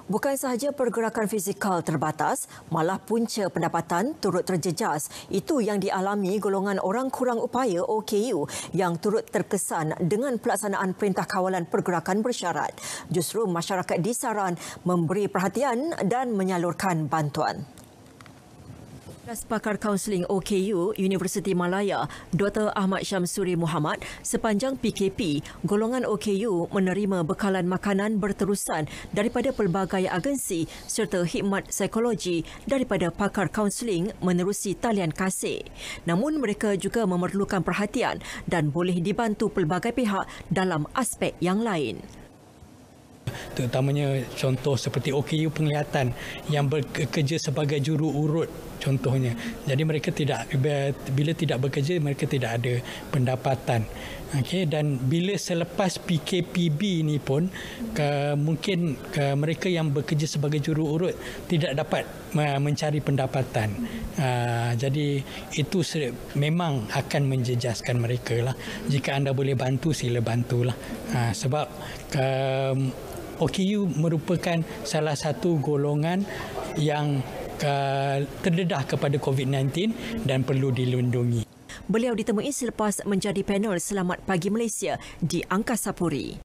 Bukan sahaja pergerakan fizikal terbatas, malah punca pendapatan turut terjejas. Itu yang dialami golongan orang kurang upaya OKU yang turut terkesan dengan pelaksanaan Perintah Kawalan Pergerakan Bersyarat. Justru masyarakat disaran memberi perhatian dan menyalurkan bantuan. Pakar Kaunseling OKU Universiti Malaya, Dr. Ahmad Syamsuri Muhammad, sepanjang PKP, golongan OKU menerima bekalan makanan berterusan daripada pelbagai agensi serta khidmat psikologi daripada pakar kaunseling menerusi talian kasih. Namun mereka juga memerlukan perhatian dan boleh dibantu pelbagai pihak dalam aspek yang lain. Terutamanya contoh seperti OKU penglihatan yang bekerja sebagai juru urut contohnya. Jadi mereka bila tidak bekerja mereka tidak ada pendapatan. Okey, dan bila selepas PKPB ni pun mungkin mereka yang bekerja sebagai juru urut tidak dapat mencari pendapatan. Jadi itu memang akan menjejaskan mereka lah. Jika anda boleh bantu, sila bantulah. Sebab OKU merupakan salah satu golongan yang terdedah kepada COVID-19 dan perlu dilindungi. Beliau ditemui selepas menjadi panel Selamat Pagi Malaysia di Angkasa Puri.